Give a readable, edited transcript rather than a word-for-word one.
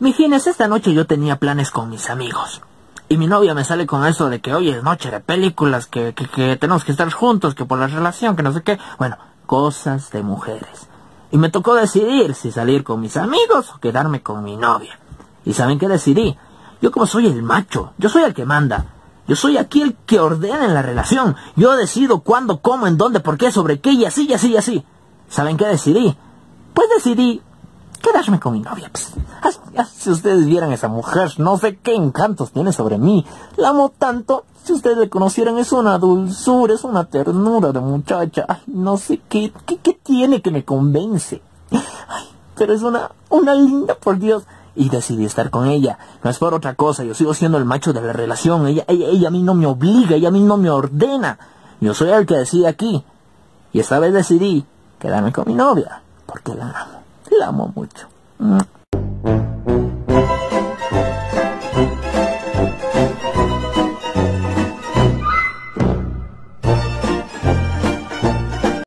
Mijines, esta noche yo tenía planes con mis amigos. Y mi novia me sale con eso de que hoy es noche de películas, que tenemos que estar juntos, que por la relación, que no sé qué. Bueno, cosas de mujeres. Y me tocó decidir si salir con mis amigos o quedarme con mi novia. ¿Y saben qué decidí? Yo como soy el macho, yo soy el que manda. Yo soy aquí el que ordena en la relación. Yo decido cuándo, cómo, en dónde, por qué, sobre qué, y así, y así, y así. ¿Saben qué decidí? Pues decidí quedarme con mi novia. Pues, si ustedes vieran a esa mujer, no sé qué encantos tiene sobre mí. La amo tanto. Si ustedes le conocieran, es una dulzura, es una ternura de muchacha. Ay, no sé qué tiene que me convence. Ay, pero es una linda, por Dios. Y decidí estar con ella. No es por otra cosa, yo sigo siendo el macho de la relación. Ella a mí no me obliga, ella a mí no me ordena. Yo soy el que decide aquí. Y esta vez decidí quedarme con mi novia, porque la amo mucho.